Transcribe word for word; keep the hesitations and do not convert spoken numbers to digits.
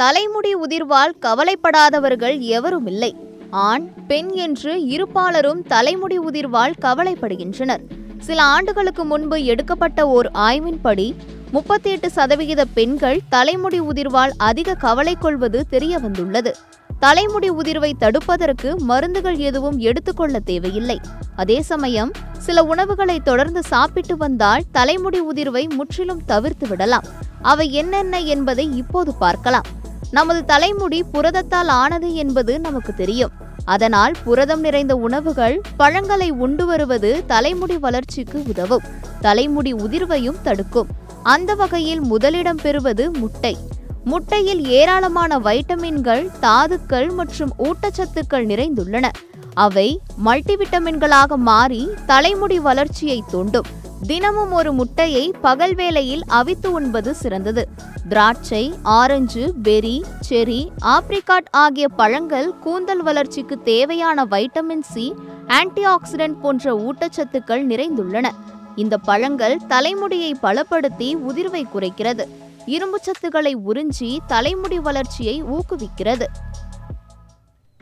தலைமுடி உதிர்வால் கவலைப்படாதவர்கள் எவரும் இல்லை. ஆண் பெண் என்று இருபாலரும் தலைமுடி உதிர்வால் கவலைப்படுகின்றனர். சில ஆண்டுகளுக்கு முன்பு எடுக்கப்பட்ட ஓர் ஆய்வின்படி முப்பத்தி எட்டு சதவிகித பெண்கள் தலைமுடி உதிர்வால் அதிக கவலை கொள்வது தெரிய வந்துள்ளது. தலைமுடி உதிர்வை தடுப்பதற்கு மருந்துகள் எதுவும் எடுத்துக்கொள்ள தேவையில்லை. அதே சமயம் சில உணவுகளை தொடர்ந்து சாப்பிட்டு வந்தால் தலைமுடி உதிர்வை முற்றிலும் தவிர்த்து விடலாம். அவை என்னென்ன என்பதை இப்போது பார்க்கலாம். நமது தலைமுடி புரதத்தால் ஆனது என்பது நமக்கு தெரியும். அதனால் புரதம் நிறைந்த உணவுகள், பழங்களை உண்டு வருவது தலைமுடி வளர்ச்சிக்கு உதவும், தலைமுடி உதிர்வையும் தடுக்கும். அந்த வகையில் முதலிடம் பெறுவது முட்டை. முட்டையில் ஏராளமான வைட்டமின்கள், தாதுக்கள் மற்றும் ஊட்டச்சத்துக்கள் நிறைந்துள்ளன. அவை மல்டிவிட்டமின்களாக மாறி தலைமுடி வளர்ச்சியை தூண்டும். தினமும் ஒரு முட்டையை பகல் வேளையில் அவித்து உண்பது சிறந்தது. திராட்சை, ஆரஞ்சு, பெரி, செரி, ஆப்ரிகாட் ஆகிய பழங்கள் கூந்தல் வளர்ச்சிக்கு தேவையான வைட்டமின் சி, ஆன்டி ஆக்சிடென்ட் போன்ற ஊட்டச்சத்துக்கள் நிறைந்துள்ளன. இந்த பழங்கள் தலைமுடியை பலப்படுத்தி உதிர்வை குறைக்கிறது. இரும்பு சத்துக்களை உறிஞ்சி தலைமுடி வளர்ச்சியை ஊக்குவிக்கிறது.